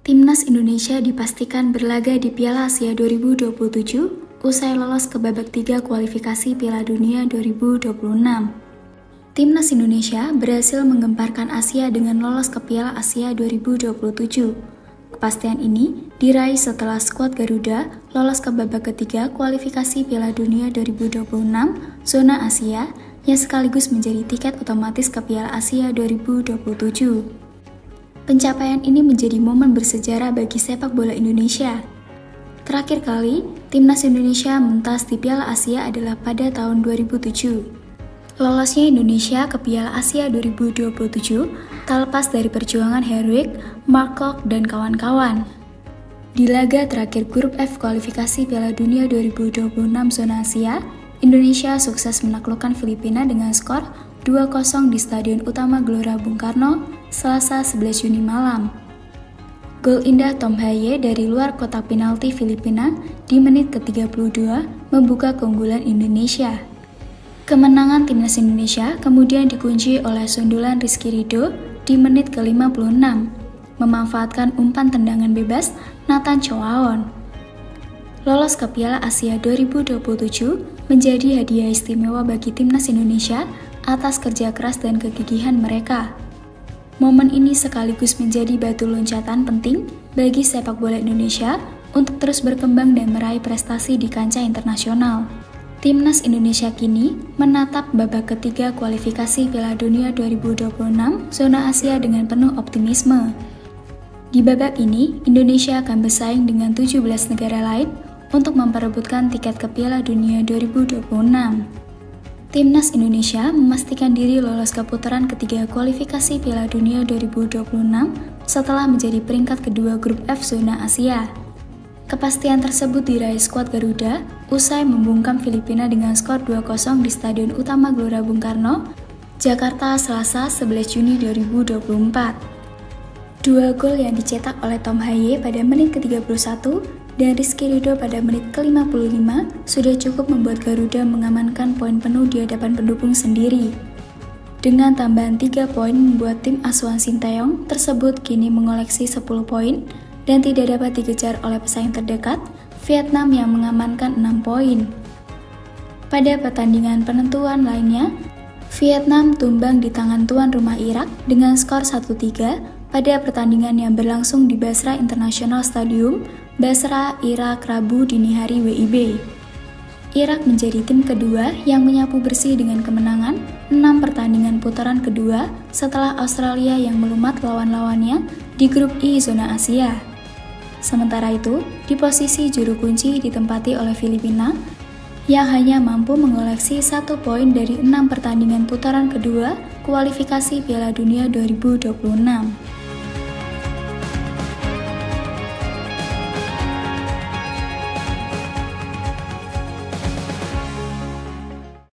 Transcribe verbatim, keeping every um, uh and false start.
Timnas Indonesia dipastikan berlaga di Piala Asia dua ribu dua puluh tujuh usai lolos ke babak tiga kualifikasi Piala Dunia dua ribu dua puluh enam. Timnas Indonesia berhasil menggemparkan Asia dengan lolos ke Piala Asia dua ribu dua puluh tujuh. Kepastian ini diraih setelah skuad Garuda lolos ke babak ketiga kualifikasi Piala Dunia dua ribu dua puluh enam zona Asia yang sekaligus menjadi tiket otomatis ke Piala Asia dua ribu dua puluh tujuh. Pencapaian ini menjadi momen bersejarah bagi sepak bola Indonesia. Terakhir kali, Timnas Indonesia mentas di Piala Asia adalah pada tahun dua ribu tujuh. Lolosnya Indonesia ke Piala Asia dua ribu dua puluh tujuh tak lepas dari perjuangan Heroik, Mark Klok, dan kawan-kawan. Di laga terakhir grup F kualifikasi Piala Dunia dua ribu dua puluh enam zona Asia, Indonesia sukses menaklukkan Filipina dengan skor dua kosong di Stadion Utama Gelora Bung Karno, Selasa sebelas Juni malam. Gol indah Tom Haye dari luar kotak penalti Filipina di menit ke tiga puluh dua membuka keunggulan Indonesia. Kemenangan Timnas Indonesia kemudian dikunci oleh sundulan Rizky Ridho di menit ke lima puluh enam, memanfaatkan umpan tendangan bebas Nathan Choaon. Lolos ke Piala Asia dua ribu dua puluh tujuh menjadi hadiah istimewa bagi Timnas Indonesia atas kerja keras dan kegigihan mereka. Momen ini sekaligus menjadi batu loncatan penting bagi sepak bola Indonesia untuk terus berkembang dan meraih prestasi di kancah internasional. Timnas Indonesia kini menatap babak ketiga kualifikasi Piala Dunia dua ribu dua puluh enam zona Asia dengan penuh optimisme. Di babak ini, Indonesia akan bersaing dengan tujuh belas negara lain untuk memperebutkan tiket ke Piala Dunia dua ribu dua puluh enam. Timnas Indonesia memastikan diri lolos ke putaran ketiga kualifikasi Piala Dunia dua ribu dua puluh enam setelah menjadi peringkat kedua grup F zona Asia. Kepastian tersebut diraih skuad Garuda usai membungkam Filipina dengan skor dua kosong di Stadion Utama Gelora Bung Karno, Jakarta, Selasa sebelas Juni dua ribu dua puluh empat. Dua gol yang dicetak oleh Tom Haye pada menit ke tiga puluh satu dan Rizky Ridho pada menit ke lima puluh lima sudah cukup membuat Garuda mengamankan poin penuh di hadapan pendukung sendiri. Dengan tambahan tiga poin membuat tim asuhan Sinteyong tersebut kini mengoleksi sepuluh poin dan tidak dapat dikejar oleh pesaing terdekat, Vietnam yang mengamankan enam poin. Pada pertandingan penentuan lainnya, Vietnam tumbang di tangan tuan rumah Irak dengan skor satu tiga pada pertandingan yang berlangsung di Basra International Stadium, Basra, Irak, Rabu dini hari W I B. Irak menjadi tim kedua yang menyapu bersih dengan kemenangan enam pertandingan putaran kedua setelah Australia yang melumat lawan-lawannya di grup I zona Asia. Sementara itu, di posisi juru kunci ditempati oleh Filipina yang hanya mampu mengoleksi satu poin dari enam pertandingan putaran kedua kualifikasi Piala Dunia dua ribu dua puluh enam.